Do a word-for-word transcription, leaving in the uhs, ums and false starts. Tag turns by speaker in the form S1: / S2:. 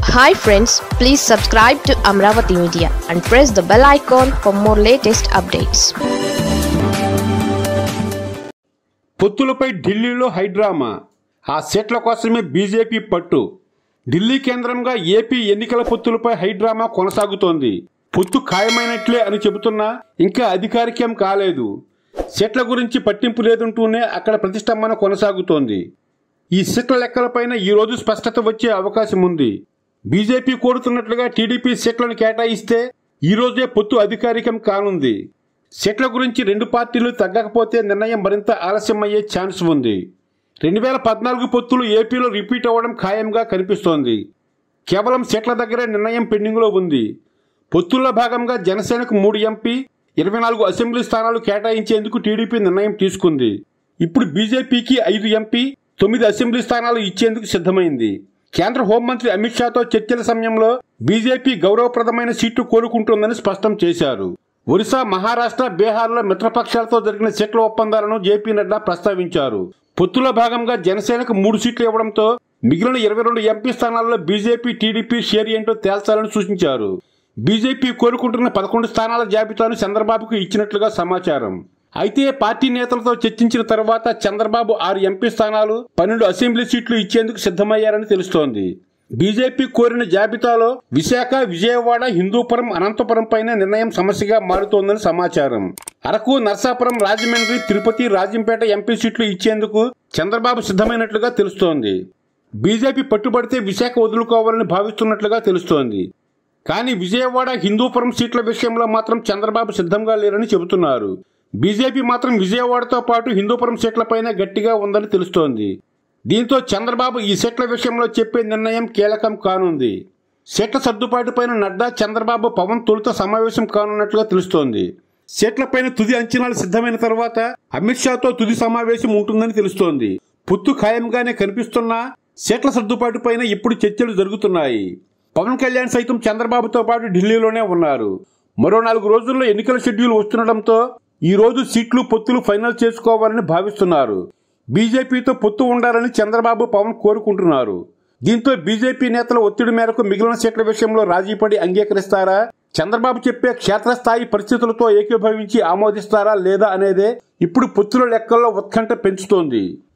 S1: Hi friends, please subscribe to Amravati Media and press the bell icon for more latest updates.
S2: పొత్తులపై ఢిల్లీలో high drama. ఆ సీట్ల కోసమే BJP పట్టు. ఢిల్లీ కేంద్రంగా ఏపీ ఎన్నికల పొత్తులపై హైడ్రామా కొనసాగుతోంది. పొత్తు ఖాయమైనట్లే అని చెబుతున్నా ఇంకా అధికారికం కాలేదు. సీట్ల గురించి పట్టింపు లేదంటూనే అక్కడ ప్రతిష్టంభన కొనసాగుతోంది. ఈ సీట్ల లెక్కలపైన ఈ రోజు స్పష్టత వచ్చే అవకాశం ఉంది. బీజేపీ కోరుతున్నట్లుగా టీడీపీ సీట్లను కేటాయిస్తే ఈ రోజే పొత్తు అధికారికం కానుంది. సీట్ల గురించి రెండు పార్టీలు తగ్గకపోతే నిర్ణయం మరింత ఆలస్యం అయ్యే ఛాన్స్ ఉంది. రెండు వేల పద్నాలుగు పొత్తులు ఏపీలో రిపీట్ అవ్వడం ఖాయంగా కనిపిస్తోంది. కేవలం సీట్ల దగ్గరే నిర్ణయం పెండింగ్లో ఉంది. పొత్తుల్లో భాగంగా జనసేనకు మూడు ఎంపీ, ఇరవై నాలుగు అసెంబ్లీ స్థానాలు కేటాయించేందుకు టీడీపీ నిర్ణయం తీసుకుంది. ఇప్పుడు బీజేపీకి ఐదు ఎంపీ, తొమ్మిది అసెంబ్లీ స్థానాలు ఇచ్చేందుకు సిద్ధమైంది. కేంద్ర హోంమంత్రి అమిత్ షాతో చర్చల సమయంలో బీజేపీ గౌరవప్రదమైన సీట్లు కోరుకుంటోందని స్పష్టం చేశారు. ఒరిస్సా, మహారాష్ట్ర, బీహార్లో మిత్రపక్షాలతో జరిగిన సీట్ల ఒప్పందాలను జేపీ నడ్డా ప్రస్తావించారు. పొత్తులో భాగంగా జనసేనకు మూడు సీట్లు ఇవ్వడంతో మిగిలిన ఇరవై రెండు ఎంపీ స్థానాల్లో బీజేపీ, టీడీపీ షేర్ ఏంటో తేల్చాలని సూచించారు. బీజేపీ కోరుకుంటున్న పదకొండు స్థానాల జాబితాను చంద్రబాబుకు ఇచ్చినట్లుగా సమాచారం. అయితే పార్టీ నేతలతో చర్చించిన తర్వాత చంద్రబాబు ఆరు ఎంపీ స్థానాలు, పన్నెండు అసెంబ్లీ సీట్లు ఇచ్చేందుకు సిద్ధమయ్యారని తెలుస్తోంది. బీజేపీ కోరిన జాబితాలో విశాఖ, విజయవాడ, హిందూపురం, అనంతపురం పైన నిర్ణయం సమస్యగా మారుతోందని సమాచారం. అరకు, నర్సాపురం, రాజమండ్రి, తిరుపతి, రాజంపేట ఎంపీ సీట్లు ఇచ్చేందుకు చంద్రబాబు సిద్ధమైనట్లుగా తెలుస్తోంది. బీజేపీ పట్టుబడితే విశాఖ వదులుకోవాలని భావిస్తున్నట్లుగా తెలుస్తోంది. కానీ విజయవాడ, హిందూపురం సీట్ల విషయంలో మాత్రం చంద్రబాబు సిద్ధంగా లేరని చెబుతున్నారు. బీజేపీ మాత్రం విజయవాడతో పాటు హిందూపురం సీట్లపైన గట్టిగా ఉందని తెలుస్తోంది. దీంతో చంద్రబాబు ఈ సీట్ల విషయంలో చెప్పే నిర్ణయం కీలకం కానుంది. సీట్ల సర్దుబాటుపైన నడ్డా, చంద్రబాబు, పవన్ తొలుత సమావేశం కానున్నట్లుగా తెలుస్తోంది. సీట్లపైన తుది అంచనాలు సిద్ధమైన తర్వాత అమిత్ షాతో తుది సమావేశం ఉంటుందని తెలుస్తోంది. పొత్తు ఖాయంగానే కనిపిస్తున్నా సీట్ల సర్దుబాటుపైన ఇప్పుడు చర్చలు జరుగుతున్నాయి. పవన్ కళ్యాణ్ సైతం చంద్రబాబుతో పాటు ఢిల్లీలోనే ఉన్నారు. మరో నాలుగు రోజుల్లో ఎన్నికల షెడ్యూల్ వస్తుండటంతో ఈ రోజు సీట్లు, పొత్తులు ఫైనల్ చేసుకోవాలని భావిస్తున్నారు. బీజేపీతో పొత్తు ఉండాలని చంద్రబాబు, పవన్ కోరుకుంటున్నారు. దీంతో బీజేపీ నేతల ఒత్తిడి మేరకు మిగిలిన సీట్ల విషయంలో రాజీపడి అంగీకరిస్తారా, చంద్రబాబు చెప్పే క్షేత్రస్థాయి పరిస్థితులతో ఏకీభవించి ఆమోదిస్తారా లేదా అనేదే ఇప్పుడు పొత్తుల లెక్కల్లో ఉత్కంఠ పెంచుతోంది.